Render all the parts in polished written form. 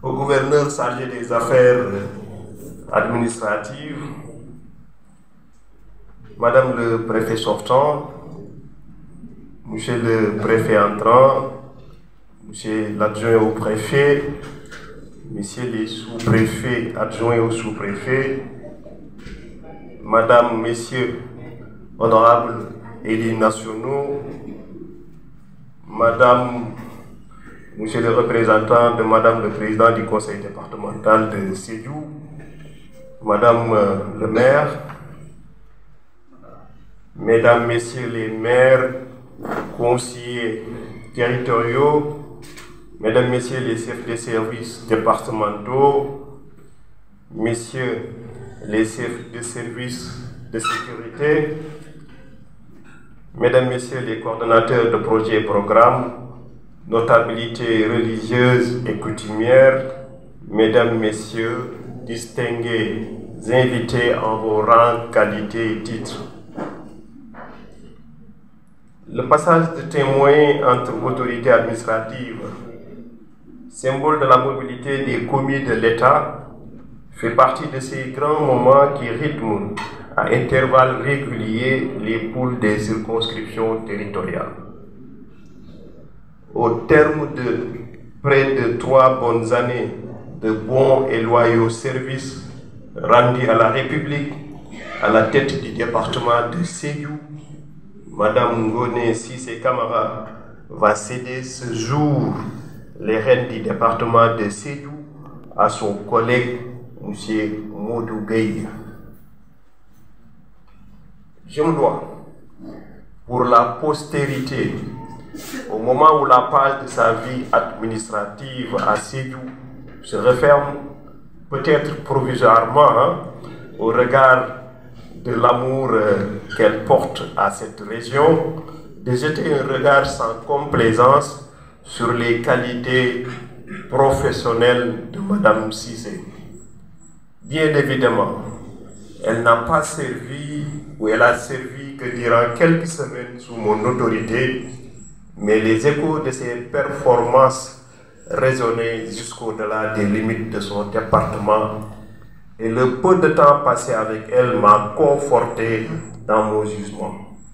au gouverneur chargé des affaires administratives, Madame le préfet sortant, Monsieur le préfet entrant, Monsieur l'adjoint au préfet, Messieurs les sous-préfets adjoints au sous-préfet, Madame, Messieurs, honorables élus nationaux, Madame, Monsieur le représentant de Madame le président du conseil départemental de Sédhiou, Madame le maire, Mesdames, Messieurs les maires, conseillers territoriaux, Mesdames, Messieurs les chefs de services départementaux, Messieurs les chefs de services de sécurité, Mesdames, Messieurs les coordonnateurs de projets et programmes, notabilités religieuses et coutumières, Mesdames, Messieurs, distingués invités en vos rangs, qualités et titres. Le passage de témoins entre autorités administratives, symbole de la mobilité des commis de l'État, fait partie de ces grands moments qui rythment à intervalles réguliers les poules des circonscriptions territoriales. Au terme de près de 3 bonnes années de bons et loyaux services rendus à la République, à la tête du département de Sédhiou, Madame Ngoné Cissé Camara va céder ce jour les rênes du département de Sédhiou à son collègue M. Modou Gueye. Je me dois, pour la postérité, au moment où la page de sa vie administrative à Sédhiou se referme, peut-être provisoirement, au regard de l'amour qu'elle porte à cette région, de jeter un regard sans complaisance sur les qualités professionnelles de Madame Cissé. Bien évidemment, elle n'a pas servi, ou elle a servi que durant quelques semaines sous mon autorité, mais les échos de ses performances résonnaient jusqu'au-delà des limites de son département, et le peu de temps passé avec elle m'a conforté dans mon jugement.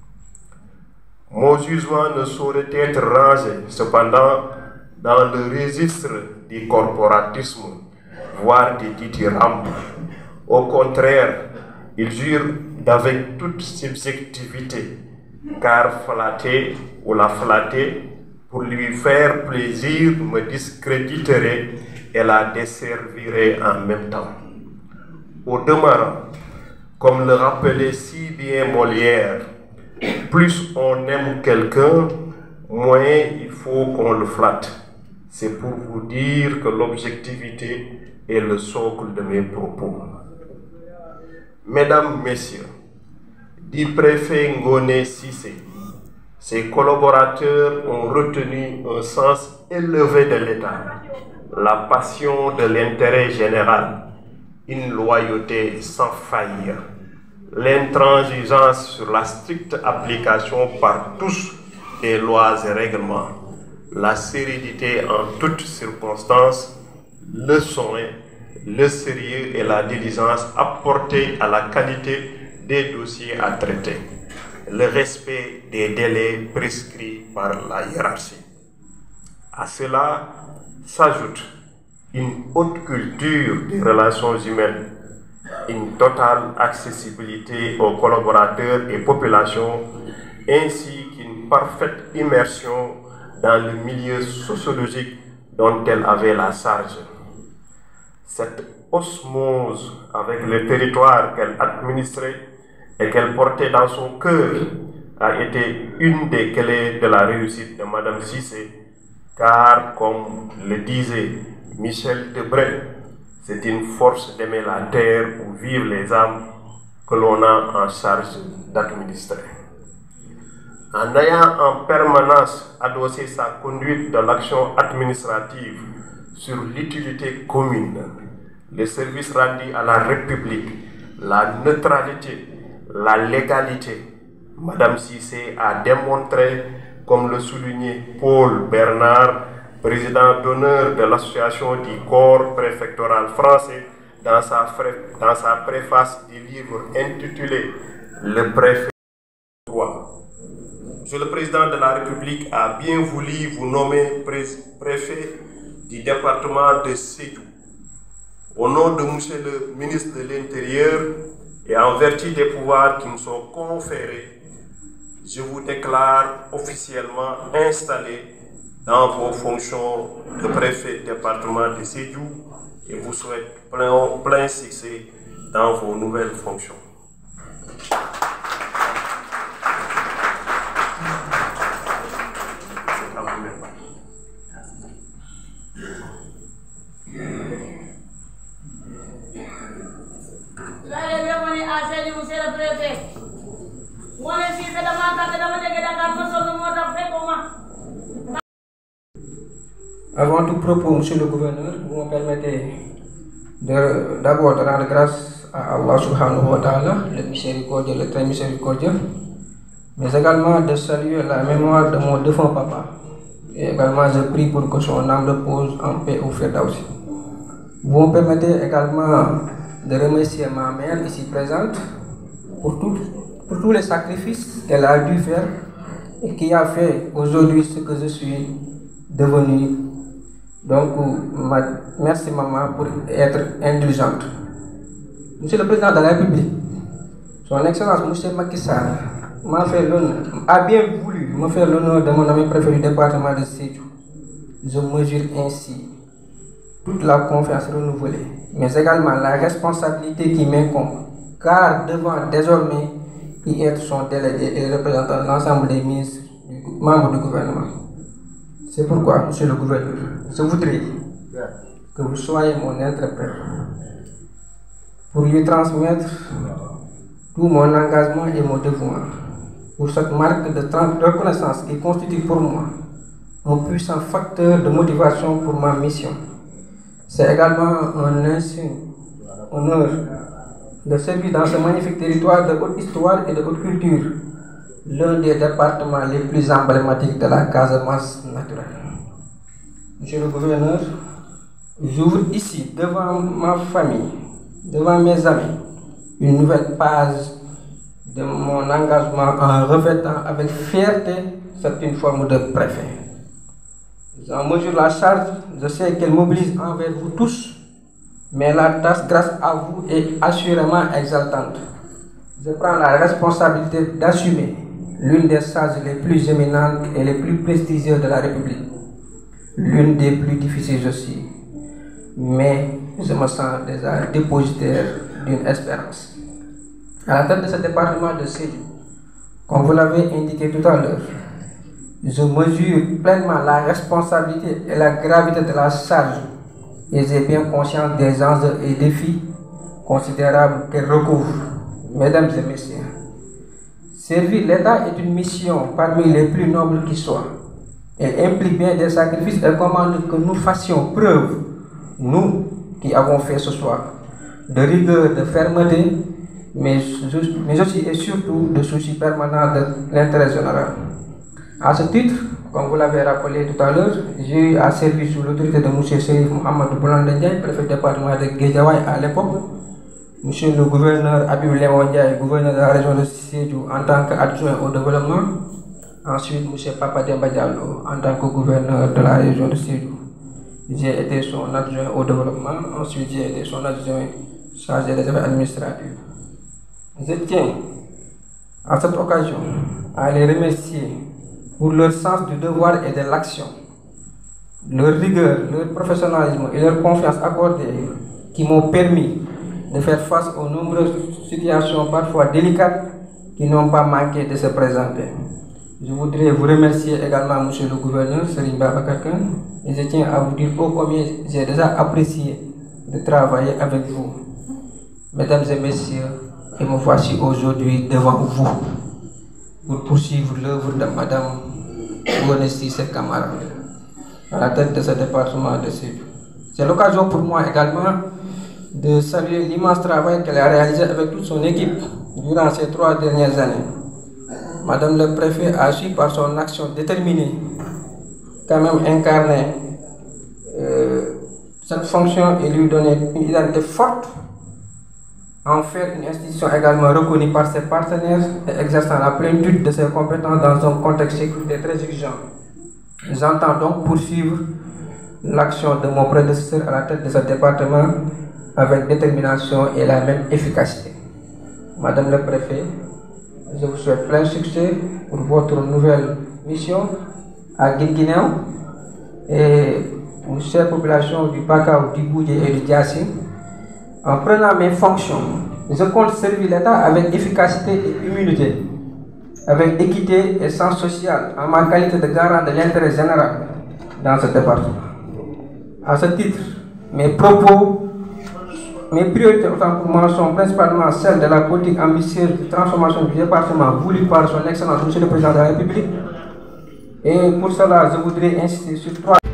Mon jugement ne saurait être rangé, cependant, dans le registre du corporatisme, voire du dithyrambe. Au contraire, il jure d'avec toute subjectivité, car flatter ou la flatter, pour lui faire plaisir, me discréditerait et la desservirait en même temps. Au demeurant, comme le rappelait si bien Molière, plus on aime quelqu'un, moins il faut qu'on le flatte. C'est pour vous dire que l'objectivité est le socle de mes propos. Mesdames, Messieurs, dit préfet Ngoné Cissé, ses collaborateurs ont retenu un sens élevé de l'État, la passion de l'intérêt général, une loyauté sans faillir, l'intransigeance sur la stricte application par tous des lois et règlements, la sérénité en toutes circonstances, le soin, le sérieux et la diligence apportés à la qualité des dossiers à traiter, le respect des délais prescrits par la hiérarchie. À cela s'ajoute une haute culture des relations humaines, une totale accessibilité aux collaborateurs et populations, ainsi qu'une parfaite immersion dans le milieu sociologique dont elle avait la charge. Cette osmose avec le territoire qu'elle administrait et qu'elle portait dans son cœur a été une des clés de la réussite de Madame Cissé, car, comme le disait Michel Debré, c'est une force d'aimer la terre où vivent les âmes que l'on a en charge d'administrer. En ayant en permanence adossé sa conduite de l'action administrative sur l'utilité commune, les services rendus à la République, la neutralité, la légalité, Madame Cissé a démontré, comme le soulignait Paul Bernard, président d'honneur de l'association du corps préfectoral français, dans sa préface du livre intitulé Le préfet du droit. Monsieur le Président de la République a bien voulu vous nommer préfet du département de Sédhiou. Au nom de Monsieur le ministre de l'Intérieur et en vertu des pouvoirs qui me sont conférés, je vous déclare officiellement installé dans vos fonctions de préfet du département de Sédhiou et vous souhaite plein succès dans vos nouvelles fonctions. Monsieur le préfet, avant tout propos, monsieur le gouverneur, vous me permettez d'abord de rendre grâce à Allah subhanahu wa ta'ala, le miséricordieux, le très miséricordieux, mais également de saluer la mémoire de mon défunt papa. Et également, je prie pour que son âme repose en paix au Firdaus. Vous me permettez également de remercier ma mère ici présente pour tous les sacrifices qu'elle a dû faire et qui a fait aujourd'hui ce que je suis devenu. Donc, merci maman pour être indulgente. Monsieur le Président de la République, son Excellence Monsieur Macky Sall a bien voulu me faire l'honneur de mon ami préfet du département de Sédhiou. Je mesure ainsi toute la confiance renouvelée, mais également la responsabilité qui m'incombe, car devant désormais y être son délégué et représentant l'ensemble des ministres, membres du gouvernement. C'est pourquoi, monsieur le gouverneur, je voudrais que vous soyez mon interprète pour lui transmettre tout mon engagement et mon dévouement pour cette marque de reconnaissance qui constitue pour moi un puissant facteur de motivation pour ma mission. C'est également un insigne honneur de servir dans ce magnifique territoire de haute histoire et de haute culture, l'un des départements les plus emblématiques de la Casamance naturelle. Monsieur le gouverneur, j'ouvre ici, devant ma famille, devant mes amis, une nouvelle page de mon engagement en revêtant avec fierté cette uniforme de préfet. J'en mesure la charge, je sais qu'elle mobilise envers vous tous, mais la tâche grâce à vous est assurément exaltante. Je prends la responsabilité d'assumer l'une des charges les plus éminentes et les plus prestigieuses de la République, l'une des plus difficiles aussi, mais je me sens déjà dépositaire d'une espérance. À la tête de ce département de Sédhiou, comme vous l'avez indiqué tout à l'heure, je mesure pleinement la responsabilité et la gravité de la charge et j'ai bien conscience des enjeux et défis considérables qu'elle recouvre. Mesdames et messieurs, servir l'État est une mission parmi les plus nobles qui soient. Elle implique bien des sacrifices et commande que nous fassions preuve, nous qui avons fait ce soir, de rigueur, de fermeté, mais aussi et surtout de souci permanent de l'intérêt général. À ce titre, comme vous l'avez rappelé tout à l'heure, j'ai eu à servir sous l'autorité de M. Chérif Mohamed Boulandé, préfet du département de Guédiawaye à l'époque, M. le gouverneur Habib Léon Ndiaye, gouverneur de la région de Sédhiou en tant qu'adjoint au développement, ensuite M. Papa Demba Diallo en tant que gouverneur de la région de Sédhiou. J'ai été son adjoint au développement, ensuite j'ai été son adjoint chargé des affaires administratives. Je tiens à cette occasion à les remercier pour leur sens du devoir et de l'action, leur rigueur, leur professionnalisme et leur confiance accordée qui m'ont permis de faire face aux nombreuses situations parfois délicates qui n'ont pas manqué de se présenter. Je voudrais vous remercier également, monsieur le gouverneur, Serigne Babacar Kane, et je tiens à vous dire combien j'ai déjà apprécié de travailler avec vous. Mesdames et messieurs, et me voici aujourd'hui devant vous pour poursuivre l'œuvre de Madame Gounessi Camara à la tête de ce département de Sédhiou. C'est l'occasion pour moi également de saluer l'immense travail qu'elle a réalisé avec toute son équipe durant ces 3 dernières années. Madame le préfet a su par son action déterminée quand même incarner cette fonction et lui donner une identité forte, en faire une institution également reconnue par ses partenaires et exerçant la plénitude de ses compétences dans un contexte sécuritaire très exigeant. J'entends donc poursuivre l'action de mon prédécesseur à la tête de ce département avec détermination et la même efficacité. Madame le préfet, je vous souhaite plein succès pour votre nouvelle mission à Guinguinéo et aux chères populations du Bakau, du Boudjé et du Diassi. En prenant mes fonctions, je compte servir l'État avec efficacité et humilité, avec équité et sens social, en ma qualité de garant de l'intérêt général dans ce département. À ce titre, mes propos, mes priorités autant pour moi sont principalement celles de la politique ambitieuse de transformation du département voulue par son Excellence, Monsieur le Président de la République. Et pour cela, je voudrais insister sur 3